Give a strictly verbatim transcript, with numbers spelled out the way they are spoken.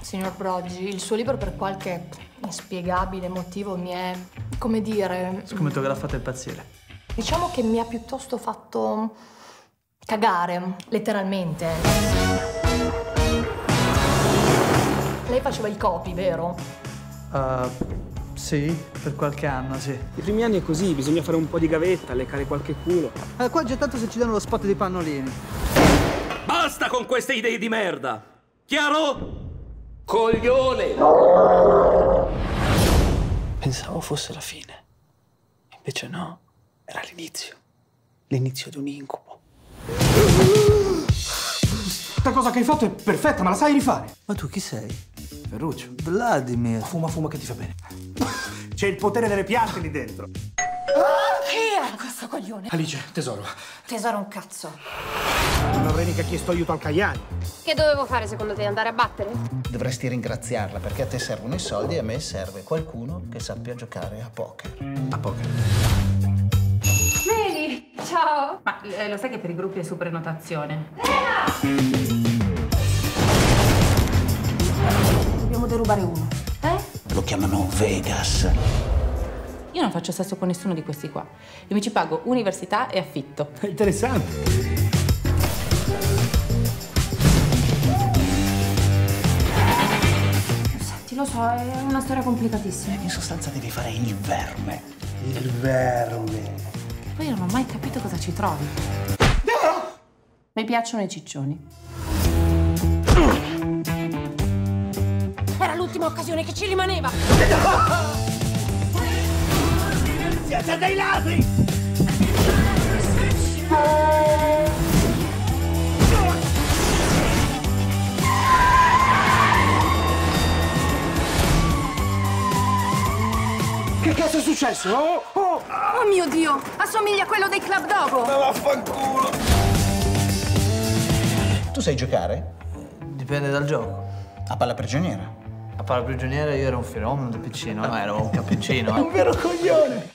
Signor Broggi, il suo libro per qualche inspiegabile motivo mi è, come dire... Scommetto che l'ha fatta impazzire. Diciamo che mi ha piuttosto fatto cagare, letteralmente. Lei faceva il copy, vero? Uh, sì, per qualche anno, sì. I primi anni è così, bisogna fare un po' di gavetta, leccare qualche culo. Eh, qua già tanto se ci danno lo spot dei pannolini. Basta con queste idee di merda! Chiaro? Coglione! Pensavo fosse la fine. Invece no, era l'inizio. L'inizio di un incubo. Questa cosa che hai fatto è perfetta, ma la sai rifare? Ma tu chi sei? Ferruccio. Vladimir. Fuma, fuma che ti fa bene. C'è il potere delle piante lì dentro. Chi è questo coglione? Alice, tesoro. Tesoro un cazzo. Non avrei mica chiesto aiuto al Caiani. Che dovevo fare secondo te? Andare a battere? Dovresti ringraziarla perché a te servono i soldi e a me serve qualcuno che sappia giocare a poker. A poker. Meli, ciao! Ma eh, lo sai che per i gruppi è su prenotazione? Dobbiamo derubare uno. Eh? Lo chiamano Vegas. Io non faccio sesso con nessuno di questi qua. Io mi ci pago università e affitto. È interessante. Senti, lo so, è una storia complicatissima. In sostanza devi fare il verme. Il verme. Poi io non ho mai capito cosa ci trovi. Mi piacciono i ciccioni. Era l'ultima occasione che ci rimaneva! Siete dei ladri! Che cazzo è successo? Oh, oh. Oh mio Dio! Assomiglia a quello dei Club Dogo! Ma vaffanculo! Tu sai giocare? Dipende dal gioco. A palla prigioniera. A palla prigioniera io ero un fenomeno da piccino, no, ero un cappuccino. È un vero coglione!